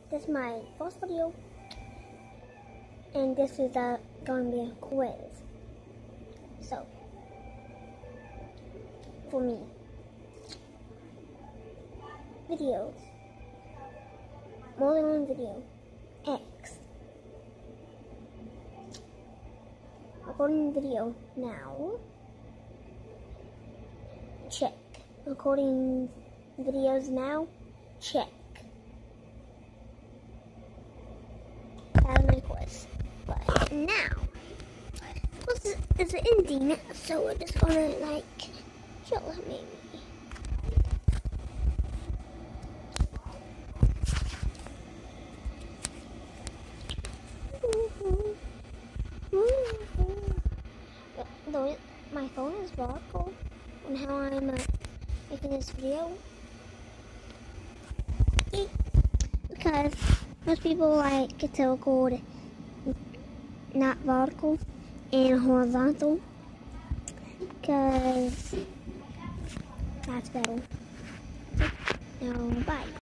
This is my first video, and this is going to be a quiz. So, for me, videos, more than one video, X, recording video now, check, recording videos now, check. That's my quiz. But now, this is ending, so we're just gonna chill maybe. My phone is vertical on how I'm making this video. Because most people like it to record not vertical and horizontal, because that's better. Now, bye.